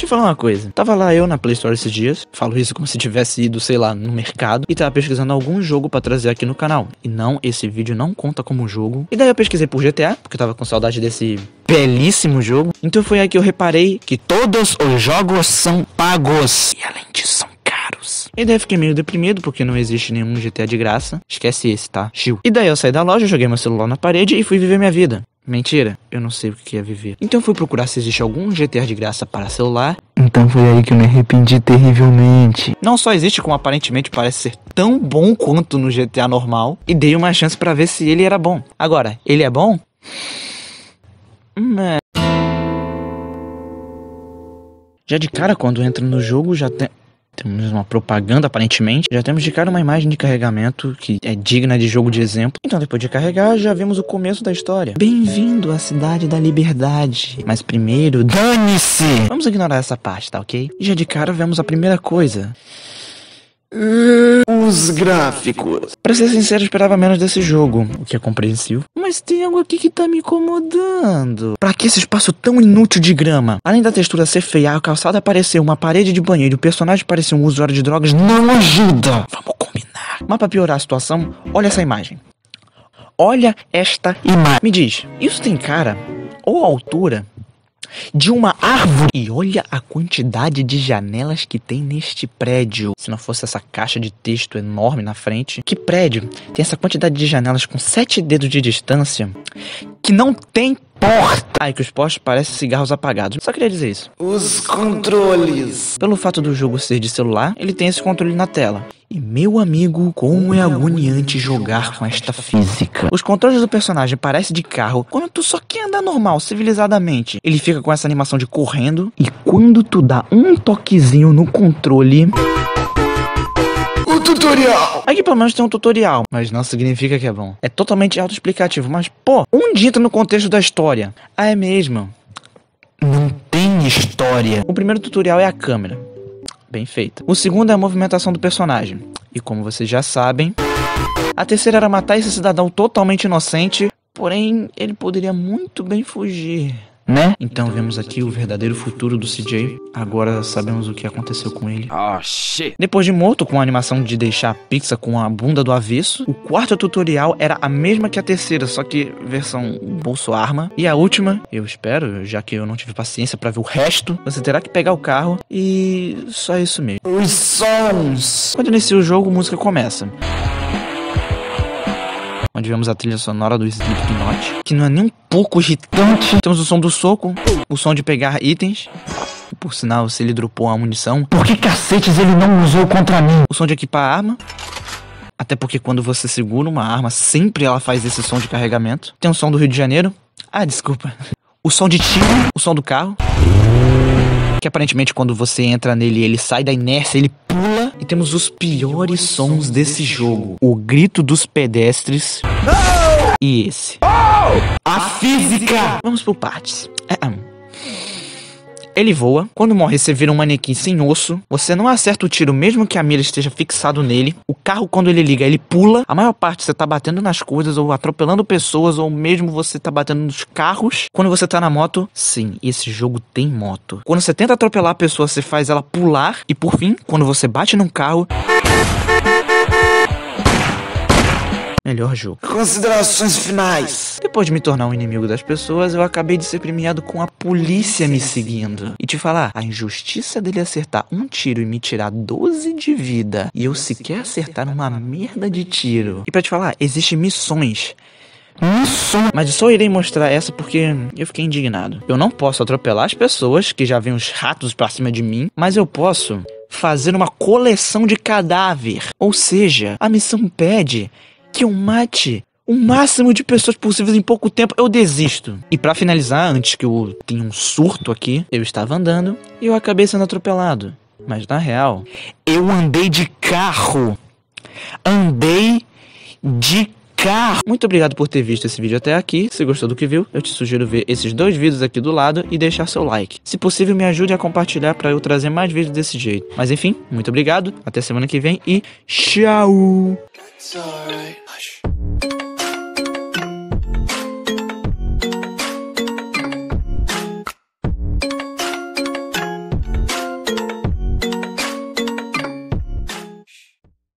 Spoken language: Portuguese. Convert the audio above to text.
Deixa eu falar uma coisa. Tava lá eu na Play Store esses dias. Falo isso como se tivesse ido, sei lá, no mercado. E tava pesquisando algum jogo pra trazer aqui no canal. E não, esse vídeo não conta como jogo. E daí eu pesquisei por GTA, porque eu tava com saudade desse belíssimo jogo. Então foi aí que eu reparei que todos os jogos são pagos. E além disso, são caros. E daí eu fiquei meio deprimido, porque não existe nenhum GTA de graça. Esquece esse, tá? Chill. E daí eu saí da loja, joguei meu celular na parede e fui viver minha vida. Mentira, eu não sei o que é viver. Então eu fui procurar se existe algum GTA de graça para celular. Então foi aí que eu me arrependi terrivelmente. Não só existe, como aparentemente parece ser tão bom quanto no GTA normal. E dei uma chance pra ver se ele era bom. Agora, ele é bom? Já de cara, quando entra no jogo, temos uma propaganda, aparentemente. Já temos de cara uma imagem de carregamento que é digna de jogo de exemplo. Então, depois de carregar, já vemos o começo da história. Bem-vindo à Cidade da Liberdade. Mas primeiro, dane-se! Vamos ignorar essa parte, tá ok? E já de cara, vemos a primeira coisa. Os gráficos. Pra ser sincero, eu esperava menos desse jogo, o que é compreensível. Mas tem algo aqui que tá me incomodando. Pra que esse espaço tão inútil de grama? Além da textura ser feia, a calçada parecer uma parede de banheiro e o personagem parecer um usuário de drogas não ajuda. Vamos combinar. Mas pra piorar a situação, olha essa imagem. Olha esta imagem. Me diz, isso tem cara ou altura de uma árvore? E olha a quantidade de janelas que tem neste prédio. Se não fosse essa caixa de texto enorme na frente. Que prédio tem essa quantidade de janelas com 7 dedos de distância que não tem porta? Ai, que os postes parecem cigarros apagados. Só queria dizer isso. Os controles. Pelo fato do jogo ser de celular, ele tem esse controle na tela. E meu amigo, como é agoniante jogar com esta física. Os controles do personagem parecem de carro quando tu só quer andar normal, civilizadamente. Ele fica com essa animação de correndo. E quando tu dá um toquezinho no controle... O tutorial! Aqui pelo menos tem um tutorial, mas não significa que é bom. É totalmente autoexplicativo, mas pô, onde entra no contexto da história? Ah, é mesmo? Não tem história. O primeiro tutorial é a câmera. Bem feita. O segundo é a movimentação do personagem. E como vocês já sabem, a terceira era matar esse cidadão totalmente inocente, porém ele poderia muito bem fugir, né? Então vemos aqui o verdadeiro futuro do CJ. Agora sabemos o que aconteceu com ele. Oh, shit. Depois de morto, com a animação de deixar a pizza com a bunda do avesso, o quarto tutorial era a mesma que a terceira, só que versão bolso-arma. E a última, eu espero, já que eu não tive paciência pra ver o resto, você terá que pegar o carro e só isso mesmo. Os sons. Quando inicia o jogo, a música começa. Onde vemos a trilha sonora do Slipknot, que não é nem um pouco irritante. Temos o som do soco, o som de pegar itens. Por sinal, se ele dropou a munição, por que cacetes ele não usou contra mim? O som de equipar a arma. Até porque quando você segura uma arma, sempre ela faz esse som de carregamento. Tem o som do Rio de Janeiro. Ah, desculpa. O som de tiro, o som do carro. Que aparentemente quando você entra nele, ele sai da inércia, ele pula. E temos os piores sons desse jogo. O grito dos pedestres. Não! E esse. Oh! A física! Vamos por partes. Ele voa. Quando morre, você vira um manequim sem osso. Você não acerta o tiro mesmo que a mira esteja fixado nele. O carro, quando ele liga, ele pula. A maior parte você tá batendo nas coisas ou atropelando pessoas, ou mesmo você tá batendo nos carros. Quando você tá na moto, sim, esse jogo tem moto. Quando você tenta atropelar a pessoa, você faz ela pular. E por fim, quando você bate num carro... Melhor jogo. Considerações finais. Depois de me tornar um inimigo das pessoas, eu acabei de ser premiado com a polícia me seguindo. E te falar, a injustiça dele acertar um tiro e me tirar 12 de vida, e eu sequer acertar uma merda de tiro. E pra te falar, existem missões. Mas só irei mostrar essa porque eu fiquei indignado. Eu não posso atropelar as pessoas, que já vêm os ratos pra cima de mim, mas eu posso fazer uma coleção de cadáver. Ou seja, a missão pede que eu mate o máximo de pessoas possíveis em pouco tempo. Eu desisto. E pra finalizar, antes que eu tenha um surto aqui, eu estava andando e eu acabei sendo atropelado. Mas na real, eu andei de carro. Muito obrigado por ter visto esse vídeo até aqui. Se gostou do que viu, eu te sugiro ver esses 2 vídeos aqui do lado e deixar seu like. Se possível, me ajude a compartilhar para eu trazer mais vídeos desse jeito. Mas enfim, muito obrigado, até semana que vem e tchau!